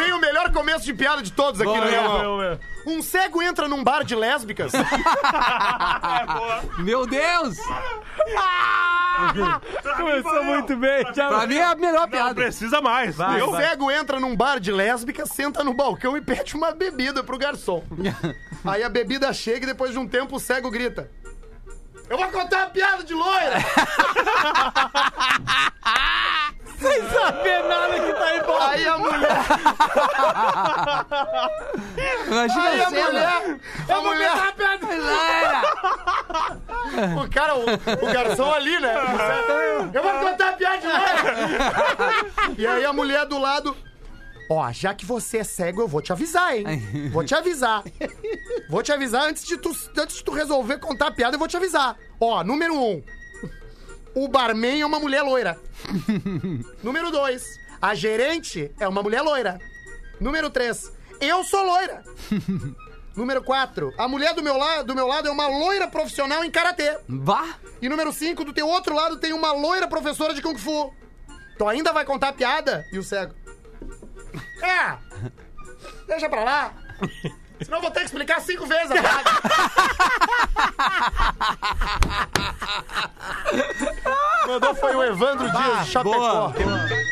tenho o melhor começo de piada de todos aqui, né? Um cego entra num bar de lésbicas. Meu Deus! Começou muito bem. Pra mim é a melhor Não piada. precisa mais. O cego entra num bar de lésbicas, senta no balcão e pede uma bebida pro garçom. Aí a bebida chega e depois de um tempo o cego grita: eu vou contar uma piada de loira! Sem saber nada que tá em volta. Aí a mulher... Imagina Aí a a cena. mulher... A mulher... O cara, o garçom ali, né? Eu vou contar a piada de loira! E aí a mulher do lado... Ó, já que você é cego, eu vou te avisar, hein? Vou te avisar. Vou te avisar antes de tu resolver contar a piada, eu vou te avisar. Ó, número 1. O barman é uma mulher loira. Número 2. A gerente é uma mulher loira. Número 3. Eu sou loira. Número 4. A mulher do meu lado é uma loira profissional em karatê. Vá! E número 5. Do teu outro lado tem uma loira professora de Kung Fu. Tu ainda vai contar a piada? E o cego: deixa pra lá. Senão eu vou ter que explicar 5 vezes a piada. Mandou foi o Evandro Dias de Chapecó. Boa.